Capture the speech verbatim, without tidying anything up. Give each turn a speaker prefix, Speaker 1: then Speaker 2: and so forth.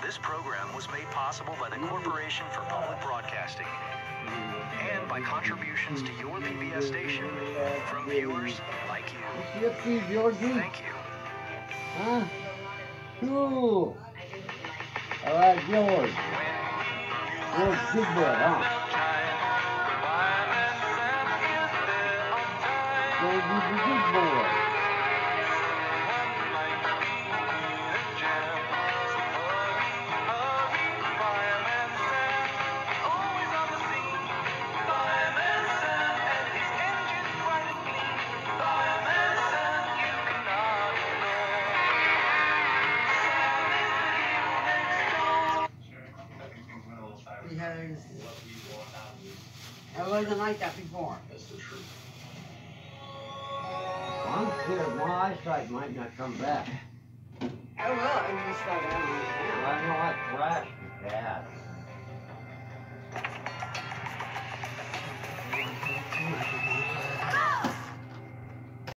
Speaker 1: This program was made possible by the Corporation for Public Broadcasting and by contributions to your P B S station from viewers like you.
Speaker 2: You see, Georgie?
Speaker 1: Thank you.
Speaker 2: Huh? Cool. All right, George. George, good boy, huh? George, you good boy.
Speaker 3: Because I wasn't like that before.
Speaker 2: I'm scared my eyesight might not come back.
Speaker 3: I will. I just started out.
Speaker 2: I know I crashed bad.